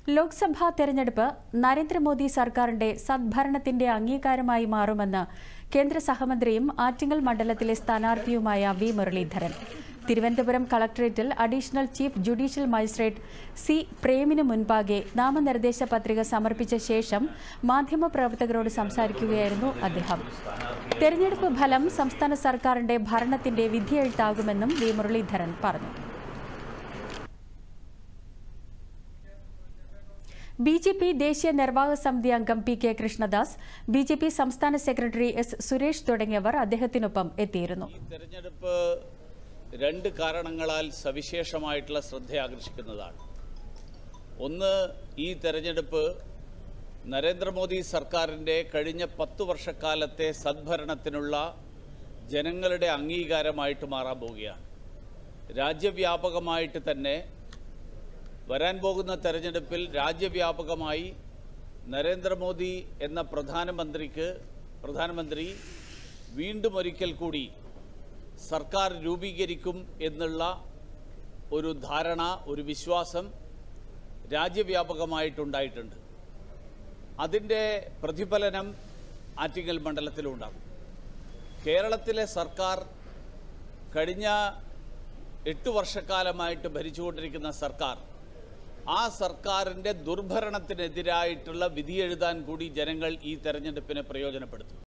ലോക്സഭാ തെരഞ്ഞെടുപ്പ് നരേന്ദ്രമോദി സർക്കാരിന്റെ സദ്ഭരണത്തിന്റെ അംഗീകാരമായി മാറുമെന്ന് കേന്ദ്ര സഹമന്ത്രിയും ആറ്റിങ്ങൽ മണ്ഡലത്തിലെ സ്ഥാനാർത്ഥിയുമായ വി മുരളീധരൻ. തിരുവനന്തപുരം കളക്ടറേറ്റിൽ additional chief judicial magistrate C പ്രേമിന് മുൻപാകെ നാമനിർദ്ദേശ പത്രിക സമർപ്പിച്ച ശേഷം മാധ്യമപ്രവർത്തകരോട് സംസാരിക്കുകയായിരുന്നു അദ്ദേഹം. തെരഞ്ഞെടുപ്പ് ഫലം സംസ്ഥാന സർക്കാരിന്റെ ഭരണത്തിന്റെ വിധിയെഴുത്താകുമെന്നും വി മുരളീധരൻ പറഞ്ഞു. ബിജെപി ദേശീയ നിർവാഹക സമിതി അംഗം പി കെ കൃഷ്ണദാസ്, ബിജെപി സംസ്ഥാന സെക്രട്ടറി എസ് സുരേഷ് തുടങ്ങിയവർ അദ്ദേഹത്തിനൊപ്പം എത്തിയിരുന്നു. തെരഞ്ഞെടുപ്പ് രണ്ട് കാരണങ്ങളാൽ സവിശേഷമായിട്ടുള്ള ശ്രദ്ധയാകർഷിക്കുന്നതാണ്. ഒന്ന്, ഈ തെരഞ്ഞെടുപ്പ് നരേന്ദ്രമോദി സർക്കാരിൻ്റെ കഴിഞ്ഞ 10 വർഷക്കാലത്തെ സദ്ഭരണത്തിനുള്ള ജനങ്ങളുടെ അംഗീകാരമായിട്ട് മാറാൻ പോവുകയാണ്. രാജ്യവ്യാപകമായിട്ട് തന്നെ വരാൻ പോകുന്ന തെരഞ്ഞെടുപ്പിൽ രാജ്യവ്യാപകമായി നരേന്ദ്രമോദി എന്ന പ്രധാനമന്ത്രി വീണ്ടും ഒരിക്കൽ കൂടി സർക്കാർ രൂപീകരിക്കും എന്നുള്ള ഒരു ധാരണ, ഒരു വിശ്വാസം രാജ്യവ്യാപകമായിട്ടുണ്ടായിട്ടുണ്ട്. അതിൻ്റെ പ്രതിഫലനം ആറ്റിങ്ങൽ മണ്ഡലത്തിലുണ്ടാകും. കേരളത്തിലെ സർക്കാർ കഴിഞ്ഞ 8 വർഷക്കാലമായിട്ട് ഭരിച്ചുകൊണ്ടിരിക്കുന്ന സർക്കാർ, ആ സർക്കാരിൻ്റെ ദുർഭരണത്തിനെതിരായിട്ടുള്ള വിധിയെഴുതാൻ കൂടി ജനങ്ങൾ ഈ തെരഞ്ഞെടുപ്പിനെ പ്രയോജനപ്പെടുത്തും.